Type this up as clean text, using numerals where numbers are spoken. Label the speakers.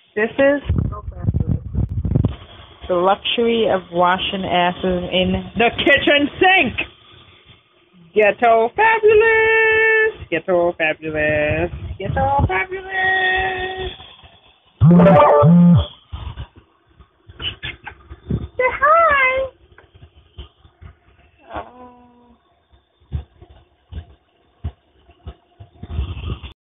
Speaker 1: This is the luxury of washing asses in the kitchen sink. Ghetto fabulous. Ghetto fabulous. Ghetto fabulous.